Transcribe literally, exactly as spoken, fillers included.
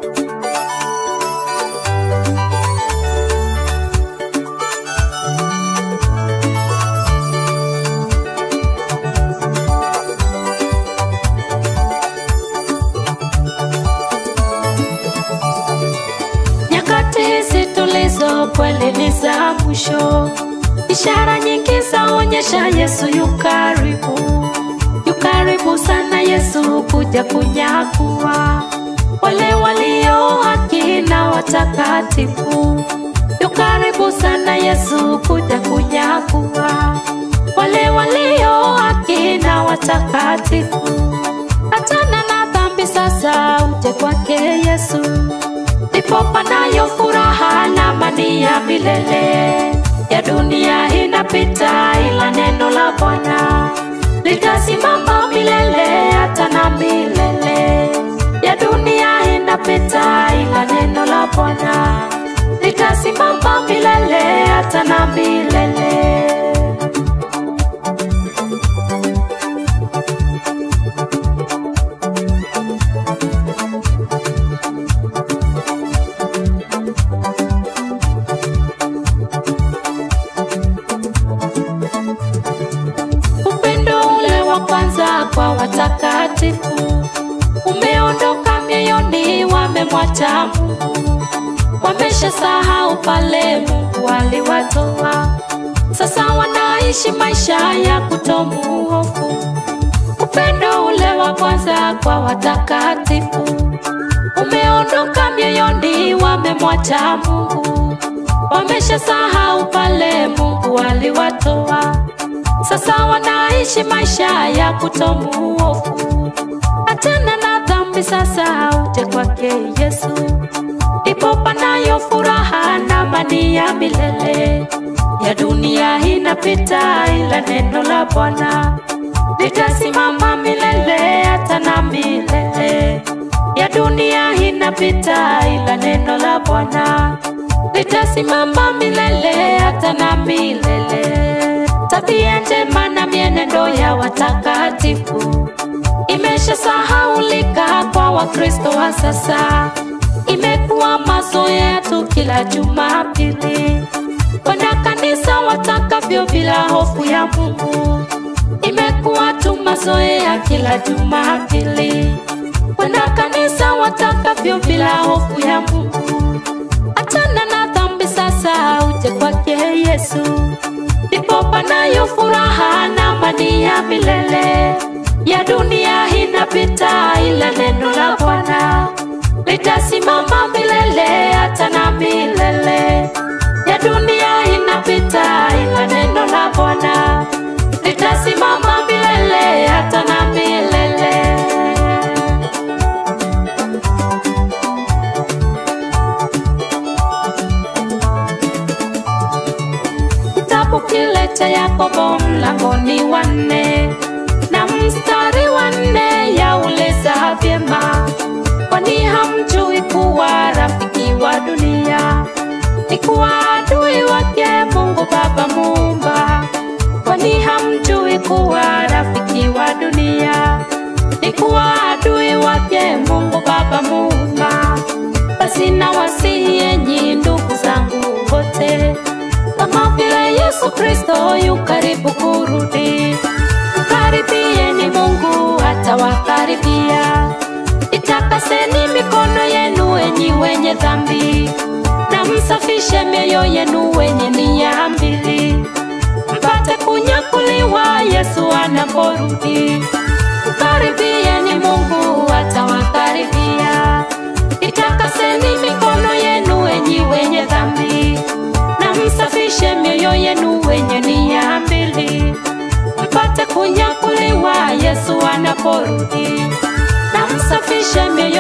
Kweli ni za mwisho, ishara nyingi zaonyesha Yesu yu karibu. Yu karibu sana Yesu kuja kunyakua wale walio haki na watakatifu. Yu karibu sana Yesu kuja kunyakua wale walio haki na watakatifu. Achana na dhambi sasa, uje kwake Yesu, ndipo panayo furaha na amani ya milele. Ya dunia inapita ila neno la Bwana litasimama milele hata na milele. Ya dunia inapita ila neno la Bwana litasimama milele hata na milele. Kwa watakatifu umeondoka mioyoni, wamemwacha Mungu, wameshasahau pale Mungu aliwatoa. Sasa wanaishi maisha ya kutomuhofu. Upendo ule wa kwanza kwa watakatifu umeondoka mioyoni, wamemwacha Mungu, wameshasahau pale Mungu aliwatoa. Sasa wanaishi maisha ya kutomuhofu. Achana na dhambi sasa, uje kwake Yesu, ndipo panayo furaha na amani ya milele. Ya dunia inapita ila neno la Bwana litasimama milele hata na milele. Ya dunia inapita ila neno la Bwana litasimama milele hata na milele. Tabia njema na mienendo ya watakatifu imeshasahaulika kwa Wakristo wa sasa. Imekuwa mazoea tu kila Jumapili kwenda kanisa watakavyo bila hofu ya Mungu. Imekuwa tu mazoea kila Jumapili kwenda kanisa watakavyo bila hofu ya Mungu. Achana na dhambi sasa, uje kwake Yesu, ndipo panayo furaha na amani ya milele. Ya dunia inapita ila neno la Bwana litasimama milele hata na milele. Ya dunia inapita ila neno la Bwana litasimama milele hata na milele. Kitabu kile cha Yakobo mlangoni wa nne na mstari wa nne yauliza vyema, kwani hamjui kuwa rafiki wa dunia ni kuwa adui wake Mungu Baba Muumba? Kwani hamjui kuwa rafiki wa dunia ni kuwa adui wake Mungu Baba Muumba? Basi nawasihi enyi ndugu zangu wote, kama vile Yesu Kristo yu karibu kurudi, mkaribieni Mungu atawakaribia. Itakaseni mikono yenu enyi wenye dhambi, na msafishe mioyo yenu wenye nia mbili, mpate kunyakuliwa Yesu anaporudi. Mkaribieni Mungu atawakaribia. Itakaseni mikono yenu enyi wenye dhambi, na msafishe mioyo yenu wenye nia mbili, mpate kunyakuliwa Yesu anaporudi. Na msafishe mioyo